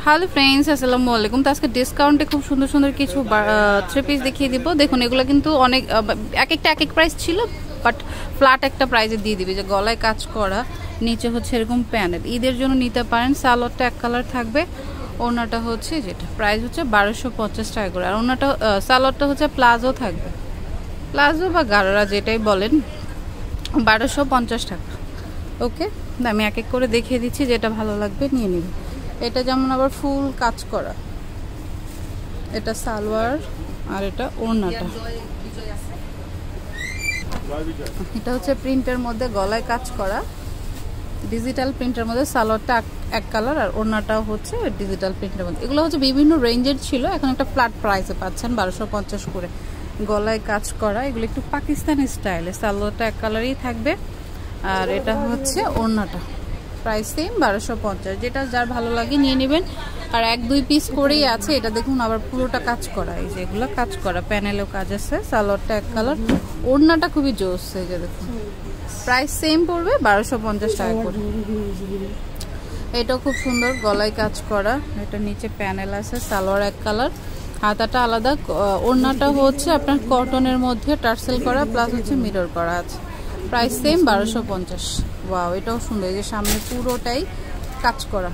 Hello friends, আসসালামু আলাইকুম। তো আজকে ডিসকাউন্টে খুব সুন্দর সুন্দর কিছু থ্রি পিস দেখিয়ে দিব। দেখুন এগুলো কিন্তু অনেক এক একটা এক এক প্রাইস ছিল, বাট ফ্ল্যাট একটা প্রাইজে দিয়ে দিবি। যে গলায় কাজ করা, নিচে হচ্ছে এরকম প্যানেল, ঈদের জন্য নিতে পারেন। সালোয়ারটা এক কালার থাকবে, ওনাটা হচ্ছে যেটা প্রাইস হচ্ছে 1250 টাকা করে। আর ওনাটা সালোয়ারটা হচ্ছে প্লাজো থাকবে, প্লাজো বা গারারা যেটাই বলেন, 1250 টাকা। ওকে, আমি এক এক করে দেখিয়ে দিচ্ছি, যেটা ভালো লাগবে নিয়ে নিব। এটা যেমন আবার ফুল কাজ করা, এটা সালোয়ার আর এটা ওড়নাটা। এটা হচ্ছে প্রিন্টের মধ্যে গলায় কাজ করা, ডিজিটাল প্রিন্টের মধ্যে। সালোয়ারটা এক কালার আর ওড়নাটাও হচ্ছে ডিজিটাল প্রিন্টের মধ্যে। এগুলো হচ্ছে বিভিন্ন রেঞ্জের ছিল, এখন একটা ফ্ল্যাট প্রাইসে পাচ্ছেন 1250 করে। গলায় কাজ করা, এগুলো একটু পাকিস্তানি স্টাইলে। সালোয়ারটা এক কালারই থাকবে আর এটা হচ্ছে ওড়নাটা। প্রাইস সেম 1250, যেটা যার ভালো লাগে নিয়ে নেবেন। আর এক দুই পিস করেই আছে। এটা দেখুন আবার পুরোটা কাজ করা, এই যে এগুলো কাজ করা, প্যানেলেও কাজ আছে। সালোয়ারটা এক কালার, ওড়নাটা খুবই জোস। এই যে দেখুন প্রাইস সেম পড়বে 1250 টাকা করে। এটাও খুব সুন্দর, গলায় কাজ করা, এটা নিচে প্যানেল আছে। সালোয়ার এক কালার, হাতাটা আলাদা। ওড়নাটা হচ্ছে আপনার কটনের মধ্যে টার্সেল করা, প্লাস হচ্ছে মিরর করা আছে। Price same 1250। ওয়াও, এটাও সুন্দর, এই যে সামনে পুরোটাই কাজ করা।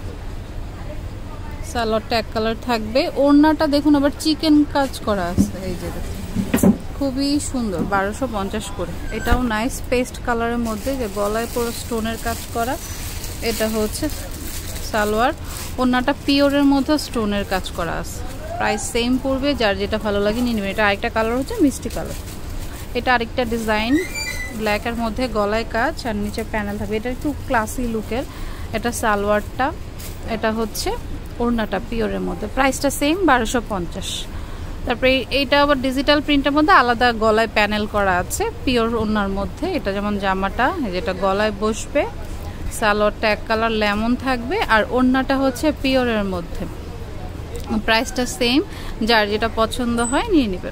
সালোয়ারটা এক কালার থাকবে, ওড়নাটা দেখুন আবার চিকেন কাজ করা আছে। এই যে দেখুন খুবই সুন্দর, 1250 করে। এটাও নাইস পেস্ট কালারের মধ্যে, যে গলায় পুরো স্টোনের কাজ করা। এটা হচ্ছে সালোয়ার, ওড়নাটা পিওরের মধ্যে স্টোনের কাজ করা আছে। প্রাইস সেম পড়বে, যার যেটা ভালো লাগে নিয়ে নেবেন। এটা আরেকটা কালার হচ্ছে মিষ্টি কালার। এটা আরেকটা ডিজাইন, ব্ল্যাকের মধ্যে গলায় কাজ আর নিচে প্যানেল থাকবে। এটা একটু ক্লাসি লুকের। এটা সালোয়ারটা, এটা হচ্ছে ওড়নাটা পিওরের মধ্যে। প্রাইসটা সেম 1250। তারপরে এইটা আবার ডিজিটাল প্রিন্টের মধ্যে আলাদা গলায় প্যানেল করা আছে, পিওর ওড়নার মধ্যে। এটা যেমন জামাটা, যেটা গলায় বসবে। সালোয়ারটা এক কালার লেমন থাকবে আর ওড়নাটা হচ্ছে পিওরের মধ্যে। প্রাইসটা সেম, যার যেটা পছন্দ হয় নিয়ে নেবেন।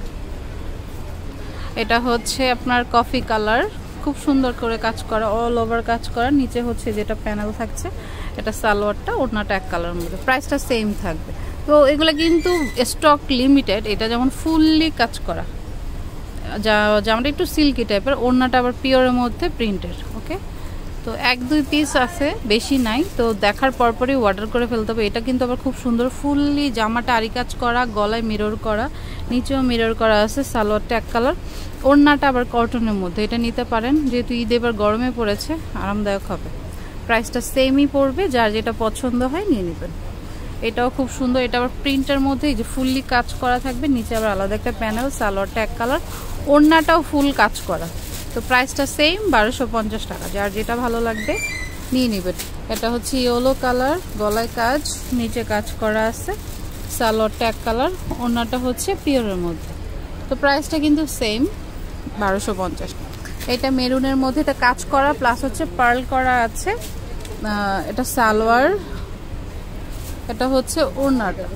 এটা হচ্ছে আপনার কফি কালার, খুব সুন্দর করে কাজ করা, অল ওভার কাজ করা। নিচে হচ্ছে যেটা প্যানেল থাকছে, এটা সালোয়ারটা, ওড়নাটা এক কালারের মধ্যে। প্রাইসটা সেম থাকবে। তো এগুলো কিন্তু স্টক লিমিটেড। এটা যেমন ফুললি কাজ করা, যেমনটা একটু সিল্কি টাইপের, ওড়নাটা আবার পিওরের মধ্যে প্রিন্টেড। ওকে, তো এক দুই পিস আছে, বেশি নাই। তো দেখার পরপরই অর্ডার করে ফেলতে হবে। এটা কিন্তু আবার খুব সুন্দর, ফুললি জামাটা আরি কাজ করা, গলায় মিরর করা, নিচেও মিরর করা আছে। সালোয়ারটা এক কালার, ওড়নাটা আবার কটনের মধ্যে। এটা নিতে পারেন, যেহেতু ঈদ এবার গরমে পড়েছে, আরামদায়ক হবে। প্রাইসটা সেমই পড়বে, যার যেটা পছন্দ হয় নিয়ে নেবেন। এটাও খুব সুন্দর, এটা আবার প্রিন্টের মধ্যে, এই যে ফুললি কাজ করা থাকবে। নিচে আবার আলাদা একটা প্যানেল, সালোয়ারটা এক কালার, ওড়নাটাও ফুল কাজ করা। তো প্রাইসটা সেম 1250 টাকা, যার যেটা ভালো লাগবে নিয়ে নেবেন। এটা হচ্ছে ইয়েলো কালার, গলায় কাজ, নিচে কাজ করা আছে। সালোয়ারটা এক কালার, ওড়নাটা হচ্ছে পিওরের মধ্যে। তো প্রাইসটা কিন্তু সেম 1250। এটা মেরুনের মধ্যে, এটা কাজ করা প্লাস হচ্ছে পার্ল করা আছে। এটা সালোয়ার, এটা হচ্ছে ওড়নাটা।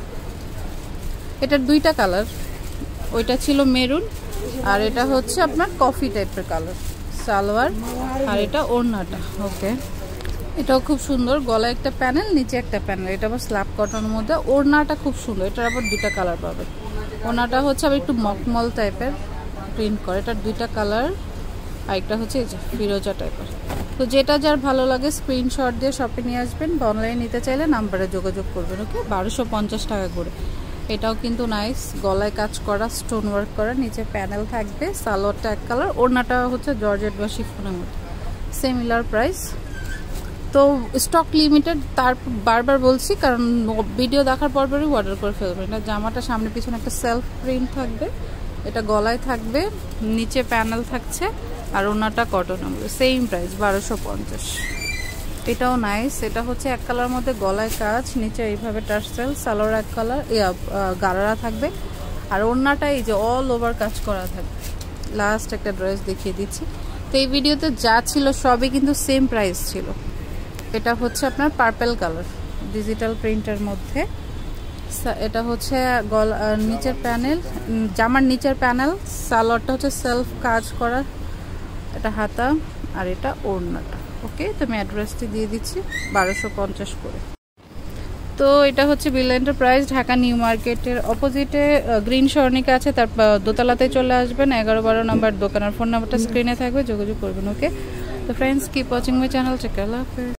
এটার দুইটা কালার, ওইটা ছিল মেরুন আর এটা হচ্ছে আপনার কফি টাইপের কালার। সালোয়ার আর এটা ওড়নাটা। ওকে, এটাও খুব সুন্দর, গলায় একটা প্যানেল, নিচে একটা প্যানেল। এটা আবার স্ল্যাব কটনের মধ্যে। ওড়নাটা খুব সুন্দর, এটার আবার দুইটা কালার পাবে। ওড়নাটা হচ্ছে আবার একটু মকমল টাইপের প্রিন্ট করে, এটার দুইটা কালার। আর একটা হচ্ছে এই যে ফিরোজা টাইপের। তো যেটা যার ভালো লাগে স্ক্রিনশট দিয়ে শপে নিয়ে আসবেন, বা অনলাইনে নিতে চাইলে নাম্বারে যোগাযোগ করবেন। ওকে, 1250 টাকা করে। এটাও কিন্তু নাইস, গলায় কাজ করা, স্টোন ওয়ার্ক করা, নিচে প্যানেল থাকবে। সালোয়ারটা এক কালার, ওড়নাটা হচ্ছে জর্জেট বা শিফনের মধ্যে। Similar price. তো স্টক লিমিটেড, তার বারবার বলছি, কারণ ভিডিও দেখার পরপরই অর্ডার করে ফেলবেন। এটা জামাটা সামনে পিছনে একটা সেলফ প্রিন্ট থাকবে, এটা গলায় থাকবে, নিচে প্যানেল থাকছে আর ওড়নাটা কটন হবে। Same price 1250। এটাও নাইস, এটা হচ্ছে এক কালার মধ্যে গলায় কাজ, নিচে এইভাবে টার্সেল। সালোয়ার এক কালার, গারারা থাকবে আর ওড়নাটা এই যে অল ওভার কাজ করা থাকবে। লাস্ট একটা ড্রেস দেখিয়ে দিচ্ছি। তো এই ভিডিওতে যা ছিল সবই কিন্তু সেম প্রাইস ছিল। এটা হচ্ছে আপনার পার্পল কালার, ডিজিটাল প্রিন্টের মধ্যে। এটা হচ্ছে নিচের প্যানেল, জামার নিচের প্যানেল। সালোয়ারটা হচ্ছে সেলফ কাজ করা, এটা হাতা আর এটা ওড়নাটা। ওকে, তো আমি অ্যাড্রেসটি দিয়ে দিচ্ছি, 1250 করে। তো এটা হচ্ছে বিল এন্টারপ্রাইজ, ঢাকা নিউ মার্কেটের অপোজিটে গ্রিন স্বর্ণিকা আছে, তার দোতলাতে চলে আসবেন। 11-12 নম্বর দোকানের ফোন নাম্বারটা স্ক্রিনে থাকবে, যোগাযোগ করবেন। ওকে, তো friends, keep watching my channel. Take care, আল্লাহ হাফেজ।